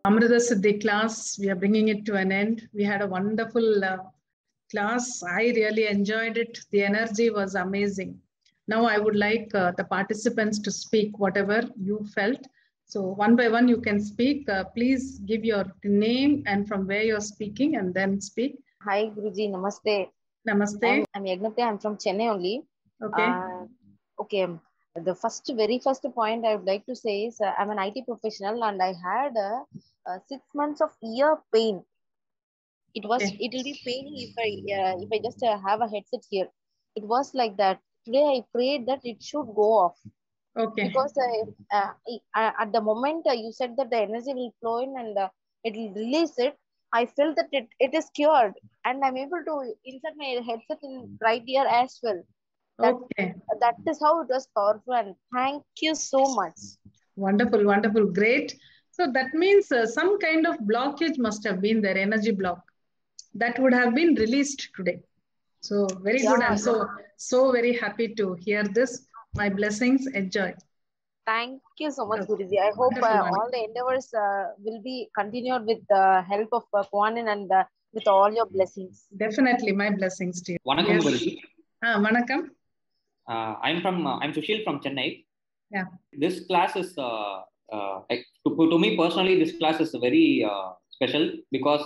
Amrita Siddhi class, we are bringing it to an end. We had a wonderful class. I really enjoyed it. The energy was amazing. Now I would like the participants to speak whatever you felt. So one by one you can speak. Please give your name and from where you're speaking and then speak. Hi Guruji, namaste. Namaste. I'm Yagnati. I'm from Chennai only. Okay. Okay. The very first point I would like to say is I'm an IT professional and I had 6 months of ear pain. It will be paining if I just have a headset here. It was like that. Today I prayed that it should go off. Okay. Because at the moment you said that the energy will flow in and it will release it. I felt that it is cured and I'm able to insert my headset in right ear as well. That is how it was powerful, and thank you so much. Wonderful, wonderful, great. So that means some kind of blockage must have been there, energy block that would have been released today. So very good. I'm so very happy to hear this. My blessings. Enjoy. Thank you so much, Guruji. I hope all the endeavors will be continued with the help of Kuan Yin and with all your blessings. Definitely, my blessings to you. Vanakkam, Guruji. Vanakkam. I'm Sushil from Chennai. Yeah. This class is to me personally, this class is very special because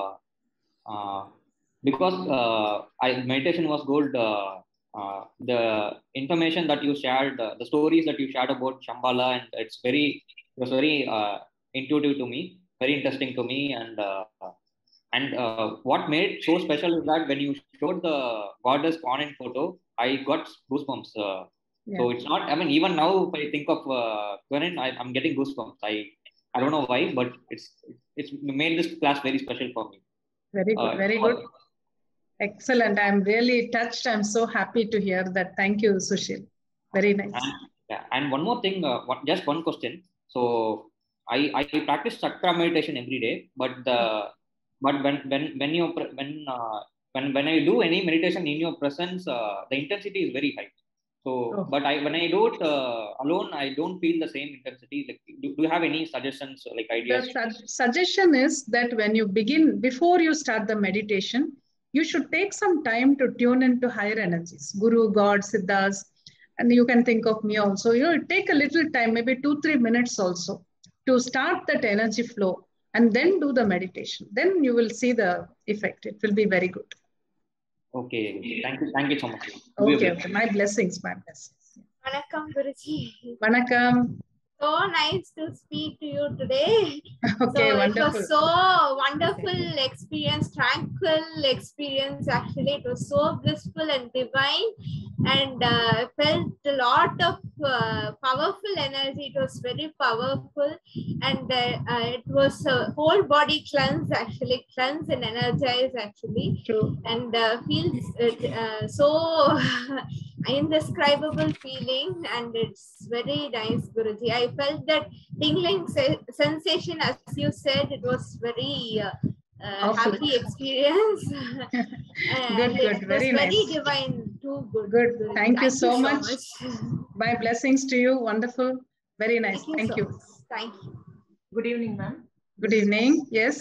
meditation was good. The information that you shared, the stories that you shared about Shambhala, and it was very intuitive to me, very interesting to me, and what made it so special is that when you showed the goddess Kuan Yin photo, I got goosebumps. So it's not, I mean, even now if I think of Kuan Yin, I'm getting goosebumps. I don't know why, but it's made this class very special for me. Very good, very good. Excellent. I'm really touched. I'm so happy to hear that. Thank you, Sushil. Very nice. And one more thing, just one question. So I practice chakra meditation every day, but when I do any meditation in your presence, the intensity is very high. So, but when I do it alone, I don't feel the same intensity. Like, do you have any suggestions, like ideas? The suggestion is that when you begin, before you start the meditation, you should take some time to tune into higher energies, Guru, God, Siddhas, and you can think of me also. You know, take a little time, maybe 2-3 minutes also, to start that energy flow, and then do the meditation. Then you will see the effect. It will be very good. Okay, thank you so much. Okay, my blessings, my blessings. Vanakkam, Guruji. Vanakkam. So nice to speak to you today. Okay, so wonderful. It was so wonderful experience, tranquil experience. Actually, it was so blissful and divine, and felt a lot of powerful energy. It was very powerful, and it was a whole body cleanse, actually cleanse and energize, actually. True. And feels so indescribable feeling, and it's very nice, Guruji. I felt that tingling sensation, as you said. It was very happy experience. Good, very nice. Very divine too. Good. Good. Thank you so much. My blessings to you. Wonderful. Very nice. Thank you. Thank you. Good evening, ma'am. Good evening. Yes.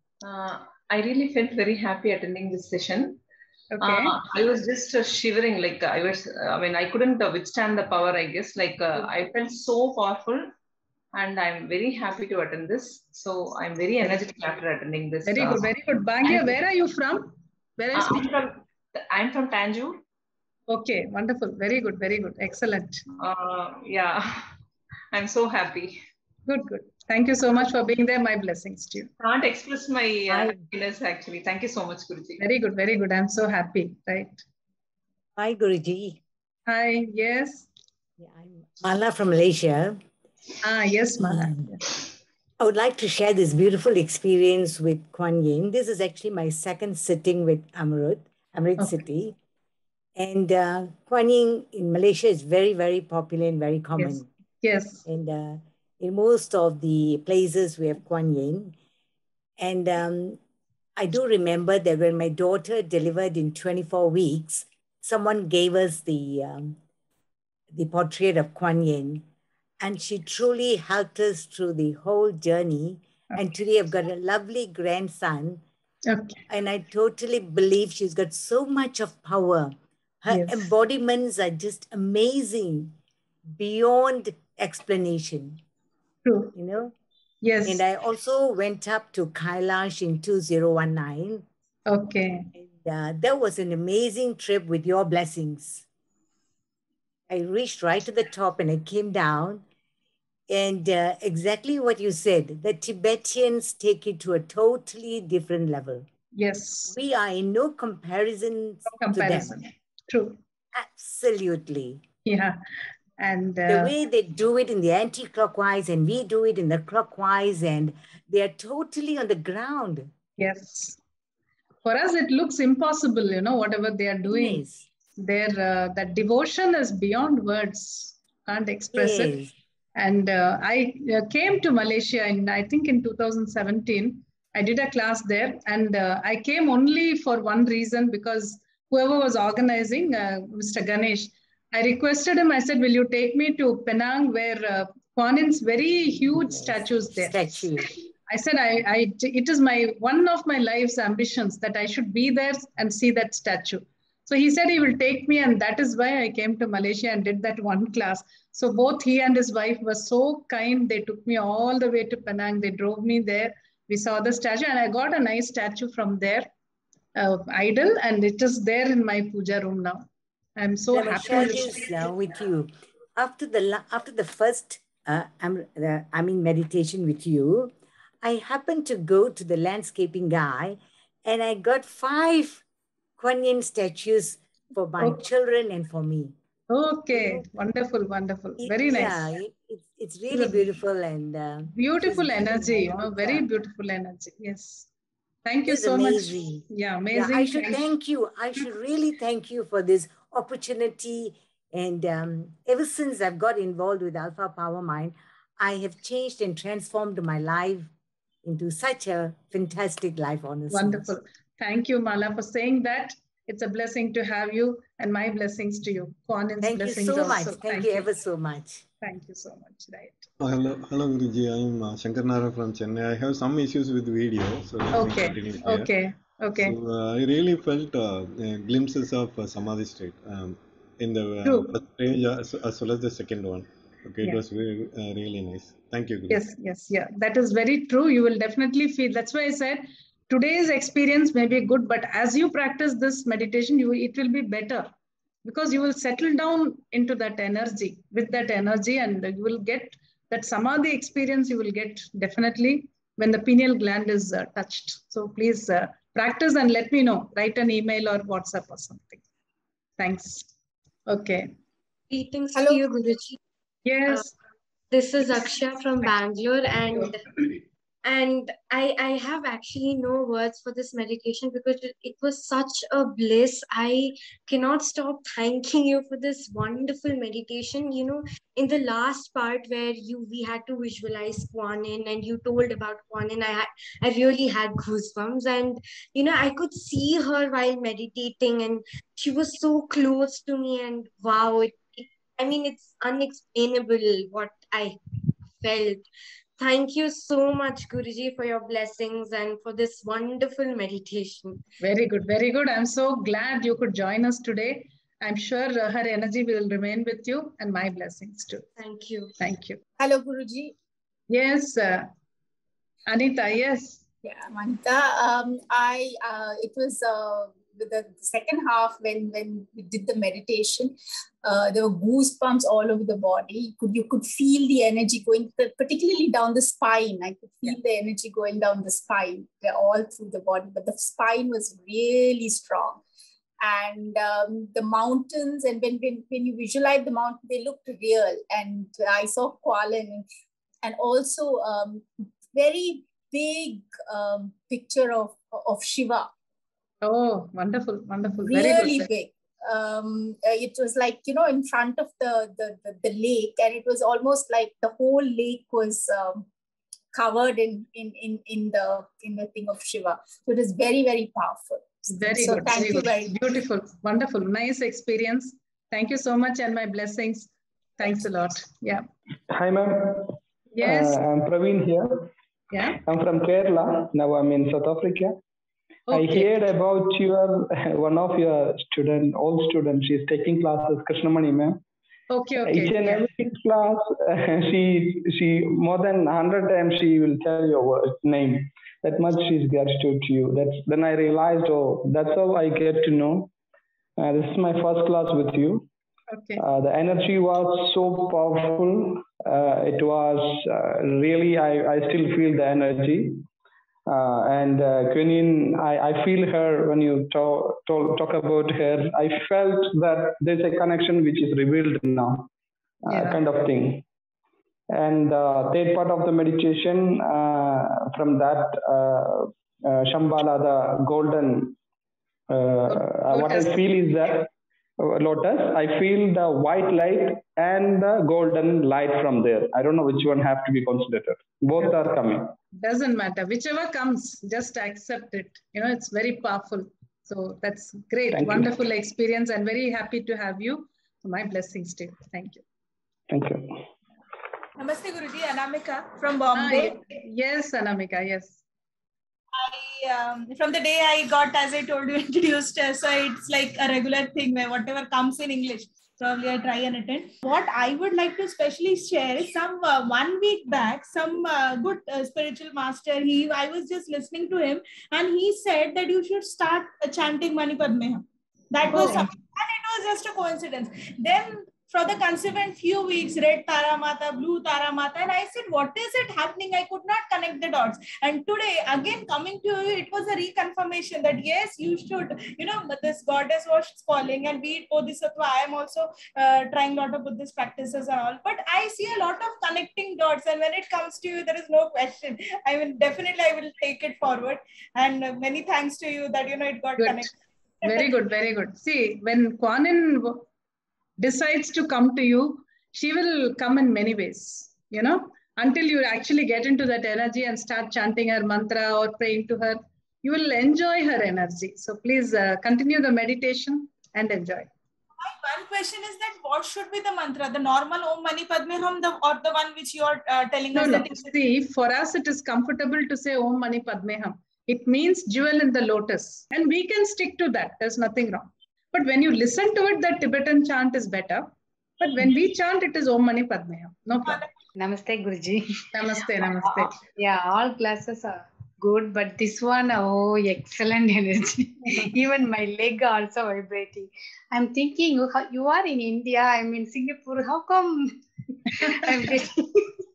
I really felt very happy attending this session. Okay. I was just shivering, like I couldn't withstand the power, I guess. Like I felt so powerful, and I'm very happy to attend this. So I'm very energetic after attending this. Very good, very good. Bhagya, where are you from? Where are you speaking? I'm from Tanjore. Okay, wonderful. Very good, very good. Excellent. Yeah, I'm so happy. Good, good. Thank you so much for being there. My blessings to you. Can't express my happiness, actually. Thank you so much, Guruji. Very good, very good. I'm so happy, right? Hi, Guruji. Hi, yes. Yeah, I'm Mala from Malaysia. Yes, Mala. I would like to share this beautiful experience with Kuan Yin. This is actually my second sitting with Amrit City. And Kuan Yin in Malaysia is very, very popular and very common. Yes. And in most of the places we have Kuan Yin. And I do remember that when my daughter delivered in 24 weeks, someone gave us the portrait of Kuan Yin. And she truly helped us through the whole journey And today I've got a lovely grandson. Okay. And I totally believe she's got so much of power. Her Yes. embodiments are just amazing, beyond explanation. True. You know? Yes. And I also went up to Kailash in 2019. Okay. And that was an amazing trip with your blessings. I reached right to the top and I came down. And exactly what you said, the Tibetans take it to a totally different level. Yes. We are in no comparison to them. True. Absolutely. Yeah. And the way they do it in the anti-clockwise and we do it in the clockwise, and they are totally on the ground. Yes. For us, it looks impossible, you know, whatever they are doing. Yes. That devotion is beyond words. Can't express it. And I came to Malaysia I think in 2017. I did a class there, and I came only for one reason, because whoever was organizing, Mr. Ganesh, I requested him, I said, will you take me to Penang where Kuan Yin's very huge statues there. I said, it is one of my life's ambitions that I should be there and see that statue. So he said he will take me, and that is why I came to Malaysia and did that one class. So both he and his wife were so kind. They took me all the way to Penang. They drove me there. We saw the statue, and I got a nice statue from there, idol, and it is there in my puja room now. I'm so happy. Share this with you. After the first meditation with you, I happened to go to the landscaping guy, and I got 5 Kuan Yin statues for my children and for me. Okay, wonderful, wonderful. Very nice. Yeah, it's really beautiful and beautiful energy. Very beautiful energy. Yes. Thank you so much. Yeah, amazing. Yeah, I should thank you. I should really thank you for this opportunity. And ever since I've got involved with Alpha Power Mind, I have changed and transformed my life into such a fantastic life, honestly. Wonderful. Thank you, Mala, for saying that. It's a blessing to have you, and my blessings to you. Kuan Yin's blessings you so also. much. Thank you ever so much. Thank you so much. Right. Hello, Guruji. I'm Shankar Nara from Chennai. I have some issues with video, so okay. So I really felt glimpses of Samadhi state in the first stage as well as the second one. Okay, it was really nice. Thank you, Guruji. Yes, that is very true. You will definitely feel. That's why I said today's experience may be good, but as you practice this meditation, it will be better, because you will settle down into that energy, with that energy, and you will get that Samadhi experience. You will get definitely when the pineal gland is touched. So please practice and let me know. Write an email or WhatsApp or something. Thanks. Okay. Greetings to you, Guruji. Yes. This is Akshay from Bangalore, and I have actually no words for this meditation, because it was such a bliss. I cannot stop thanking you for this wonderful meditation. You know, in the last part where we had to visualize Kuan Yin and you told about Kuan Yin, I really had goosebumps, and you know, I could see her while meditating, and she was so close to me, and wow, it's unexplainable what I felt. Thank you so much, Guruji, for your blessings and for this wonderful meditation. Very good, very good. I'm so glad you could join us today. I'm sure her energy will remain with you, and my blessings too. Thank you. Thank you. Hello, Guruji. Yes, Anita, yes. Yeah, Anita. It was the second half when we did the meditation. There were goosebumps all over the body. You could feel the energy going, particularly down the spine. I could feel the energy going down the spine, all through the body. But the spine was really strong. And the mountains, and when you visualize the mountain, they looked real. And I saw Kuan Yin, and also very big picture of Shiva. Oh, wonderful, wonderful. Really big. It was like, in front of the lake, and it was almost like the whole lake was covered in the thing of Shiva. So it was very, very powerful. Very good. Thank you very much. Beautiful, wonderful, nice experience. Thank you so much, and my blessings. Thanks a lot. Yeah. Hi, ma'am. Yes. I'm Praveen here. Yeah. I'm from Kerala. Now I'm in South Africa. Okay. I heard about your one of your old students. She's taking classes, Krishnamani ma'am. Okay. Each and every class, she more than 100 times she will tell your name. That much she's gratitude to you. Then I realized, oh, that's how I get to know. This is my first class with you. Okay. The energy was so powerful. It was really, I still feel the energy. And Queen, I feel her when you talk about her. I felt that there's a connection which is revealed now, kind of thing. And third part of the meditation, from that Shambhala, the golden, what I feel is that lotus, I feel the white light and the golden light from there. I don't know which one have to be considered. Both are coming. Doesn't matter. Whichever comes, just accept it. It's very powerful. So that's great. Thank Wonderful you. experience and very happy to have you. So my blessings to you. Thank you. Thank you. Namaste Guruji, Anamika from Bombay. Yes, Anamika, yes. From the day I got, as I told you, introduced, so it's like a regular thing where whatever comes in English, probably I try and attend. What I would like to especially share is some 1 week back, some good spiritual master, I was just listening to him and he said that you should start chanting Mani Padme Hum. That was something, and it was just a coincidence. Then for the consequent few weeks, red Tara Mata, blue Tara Mata, and I said, what is it happening? I could not connect the dots. And today, again, coming to you, it was a reconfirmation that yes, you should, this goddess was calling, and be it Bodhisattva, I am also trying a lot of Buddhist practices and all. But I see a lot of connecting dots, and when it comes to you, there is no question. I will take it forward. And many thanks to you that, it got connected. Very good, very good. See, when Kuan Yin decides to come to you, she will come in many ways, until you actually get into that energy and start chanting her mantra or praying to her, you will enjoy her energy. So please continue the meditation and enjoy. My one question is that what should be the mantra? The normal Om Mani Padme Hum or the one which you are telling us? No. See, for us it is comfortable to say Om Mani Padme Hum. It means jewel in the lotus. And we can stick to that. There's nothing wrong. But when you listen to it, the Tibetan chant is better. But when we chant, it is Om Mani Padme Hum. No problem. Namaste, Guruji. Namaste, namaste. Yeah, all classes are good, but this one, oh, excellent energy. Even my leg also vibrating. I'm thinking, you are in India, I'm in Singapore. How come I'm getting...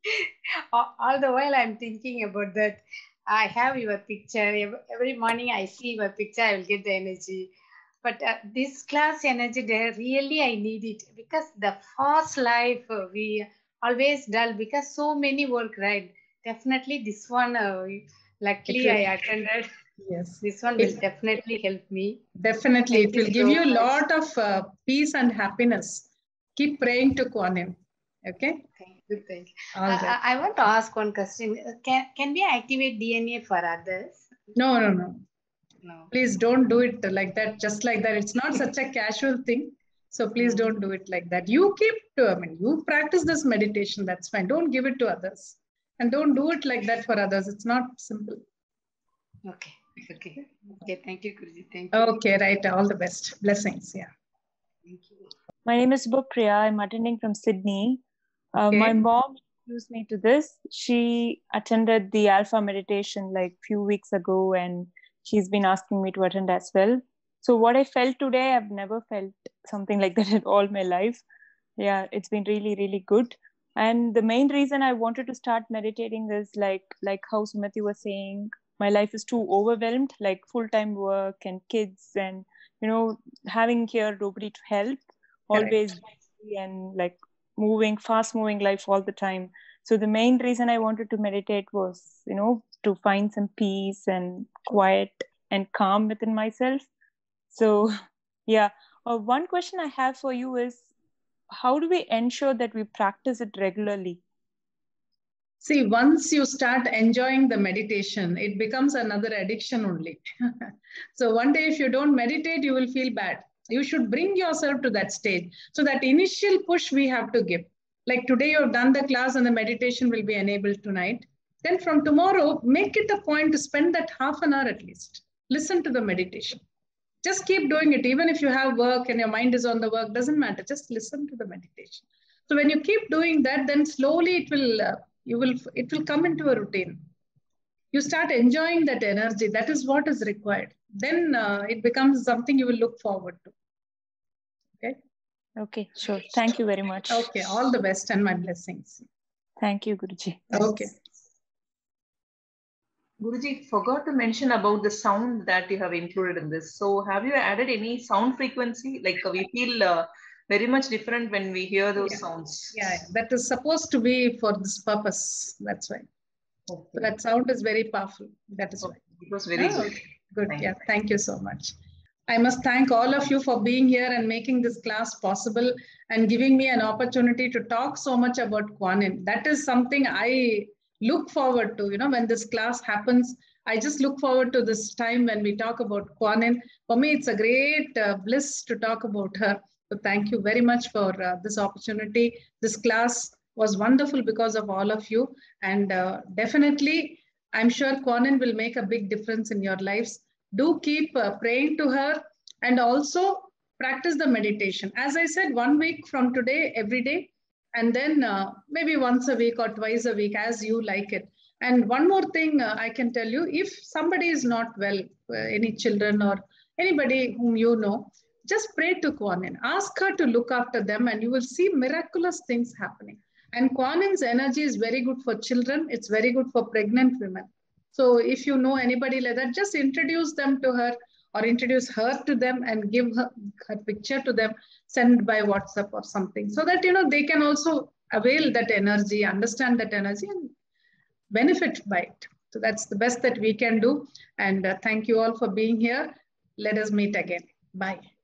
all the while I'm thinking about that. I have your picture. Every morning I see your picture, I will get the energy. But this class energy, really I need it, because the fast life, we always dull because so many work, right? Definitely this one, luckily I attended. Yes. This one will definitely help me. Definitely. It will give you a lot of peace and happiness. Keep praying to Kuan Yin. Okay? Thank you. I want to ask one question. Can we activate DNA for others? No. Please don't do it like that, just like that. It's not such a casual thing. So please don't do it like that. You you practice this meditation, that's fine. Don't give it to others. And don't do it like that for others. It's not simple. Okay. Thank you, Guruji. Thank you. Okay, right. All the best. Blessings. Yeah. Thank you. My name is Bupriya. I'm attending from Sydney. My mom introduced me to this. She attended the Alpha meditation like a few weeks ago, and she's been asking me to attend as well. So what I felt today, I've never felt something like that in all my life. Yeah, it's been really, really good. And the main reason I wanted to start meditating is like how Sumati was saying, my life is too overwhelmed, like full-time work and kids and, having here nobody to help, always busy and like fast moving life all the time. So the main reason I wanted to meditate was, to find some peace and quiet and calm within myself. So yeah, one question I have for you is, how do we ensure that we practice it regularly? See, once you start enjoying the meditation, it becomes another addiction only. So one day if you don't meditate, you will feel bad. You should bring yourself to that stage. So that initial push we have to give. Like today you've done the class and the meditation will be enabled tonight. then from tomorrow, make it a point to spend that half an hour at least. Listen to the meditation. Just keep doing it. Even if you have work and your mind is on the work, doesn't matter. Just listen to the meditation. So when you keep doing that, then slowly it will come into a routine. You start enjoying that energy. That is what is required. Then it becomes something you will look forward to. Okay? Okay, sure. Thank you very much. Okay, all the best and my blessings. Thank you, Guruji. Okay. Guruji, forgot to mention about the sound that you have included in this. So have you added any sound frequency? Like we feel very much different when we hear those sounds. Yeah, that is supposed to be for this purpose. That's why. Okay. So that sound is very powerful. That is why. It was very good. Good. Yeah. Thank you so much. I must thank all of you for being here and making this class possible and giving me an opportunity to talk so much about Kuan Yin. That is something I look forward to. You know, when this class happens, I just look forward to this time when we talk about Kuan Yin. For me, it's a great bliss to talk about her. So thank you very much for this opportunity. This class was wonderful because of all of you. And definitely, I'm sure Kuan Yin will make a big difference in your lives. Do keep praying to her and also practice the meditation. As I said, 1 week from today, every day, and then maybe once a week or twice a week as you like it. And one more thing I can tell you, if somebody is not well, any children or anybody whom you know, just pray to Kuan Yin. Ask her to look after them and you will see miraculous things happening. And Kuan Yin's energy is very good for children. It's very good for pregnant women. So if you know anybody like that, just introduce them to her or introduce her to them and give her picture to them, send by WhatsApp or something so that, you know, they can also avail that energy, understand that energy and benefit by it. So that's the best that we can do. And thank you all for being here. Let us meet again. Bye.